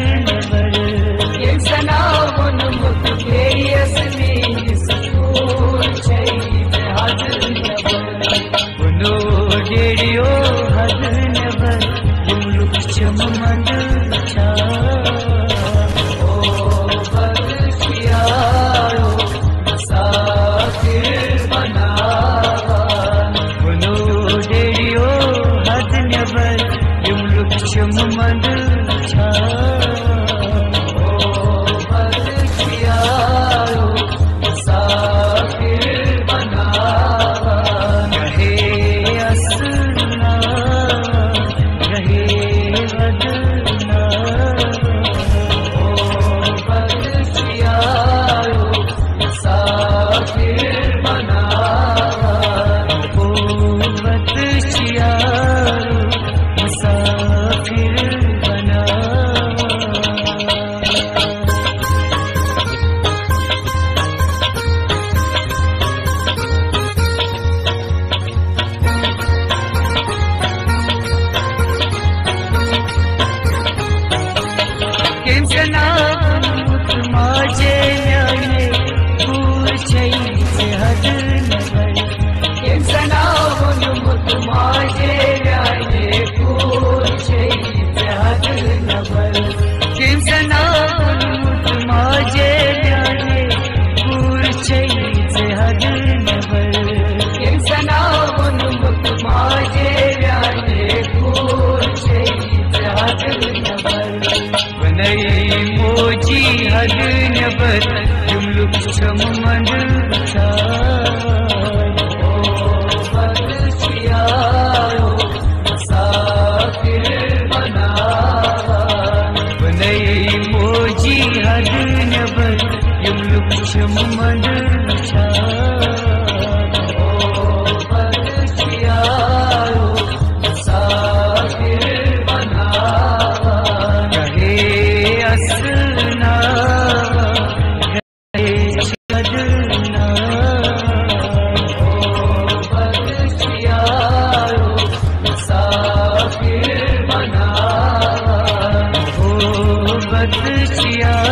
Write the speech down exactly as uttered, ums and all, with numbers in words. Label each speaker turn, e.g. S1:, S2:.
S1: नवर
S2: ये सनावन मुत मेरी असली स्कूल चाहिए हद नवर
S1: बुनो डेड़ियो हद नवर युमलुक चममंद छा
S2: ओ बदशियारो मुसाफिर बनावा
S1: बुनो डेड़ियो हद नवर युमलुक चममंद छा मोजी हद नबर जुमलुक चममंद छा
S2: ओ बदशियारो मुसाफिर बनावा
S1: बनई मोजी हद नबर जुमलुक चममंद छा
S2: ओ बदशियारो मुसाफिर बनावा
S1: रहे असना रहे छदना
S2: ओ बदशियारो मुसाफिर बनावा
S1: ओ बदशिया